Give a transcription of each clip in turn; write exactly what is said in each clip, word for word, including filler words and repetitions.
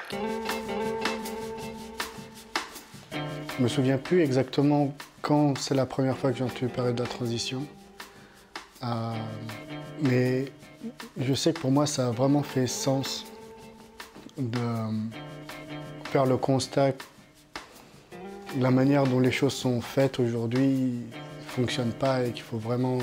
Je me souviens plus exactement quand c'est la première fois que j'ai entendu parler de la transition. Euh, mais je sais que pour moi, ça a vraiment fait sens de faire le constat que la manière dont les choses sont faites aujourd'hui ne fonctionne pas et qu'il faut vraiment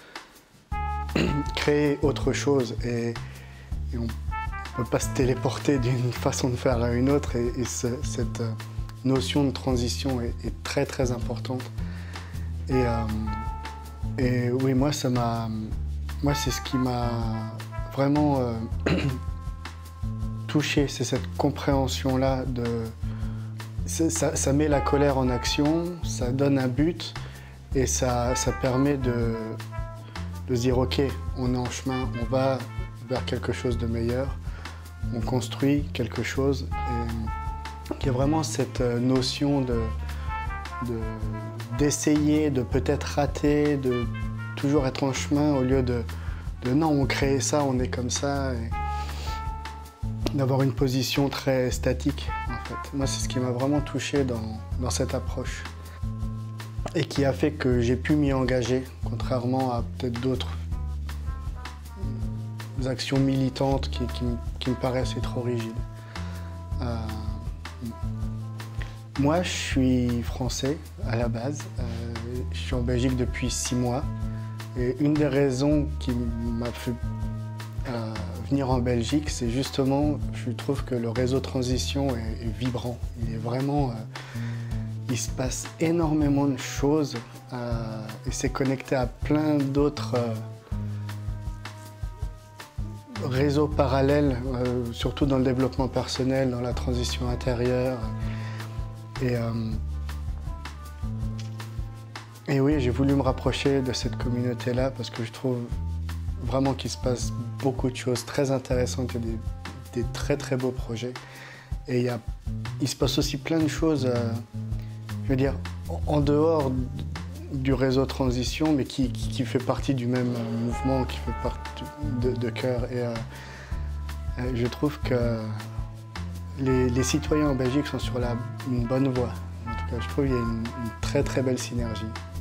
créer autre chose. Et, et on ne peut pas se téléporter d'une façon de faire à une autre. Et, et ce, cette notion de transition est, est très très importante. Et, euh, et oui, moi, ça m'a, moi, c'est ce qui m'a vraiment euh, touché, c'est cette compréhension-là de, ça, ça met la colère en action, ça donne un but et ça, ça permet de, de se dire ok, on est en chemin, on va vers quelque chose de meilleur, on construit quelque chose. Et il y a vraiment cette notion de, de, d'essayer, de peut-être rater, de toujours être en chemin au lieu de, de non, on crée ça, on est comme ça. Et d'avoir une position très statique, en fait. Moi, c'est ce qui m'a vraiment touché dans, dans cette approche. Et qui a fait que j'ai pu m'y engager, contrairement à peut-être d'autres actions militantes qui, qui, qui me paraissaient trop rigides. Euh, moi, je suis français à la base. Euh, je suis en Belgique depuis six mois. Et une des raisons qui m'a fait euh, venir en Belgique, c'est justement, je trouve que le réseau transition est, est vibrant. Il est vraiment, euh, il se passe énormément de choses euh, et c'est connecté à plein d'autres euh, réseaux parallèles, euh, surtout dans le développement personnel, dans la transition intérieure. Et, euh, et oui, j'ai voulu me rapprocher de cette communauté-là parce que je trouve vraiment qu'il se passe beaucoup de choses très intéressantes et des, des très très beaux projets. Et il, y a, il se passe aussi plein de choses, euh, je veux dire, en, en dehors du réseau transition, mais qui, qui, qui fait partie du même mouvement, qui fait partie de, de cœur. Et euh, je trouve que les, les citoyens en Belgique sont sur la, une bonne voie. En tout cas, je trouve qu'il y a une, une très très belle synergie.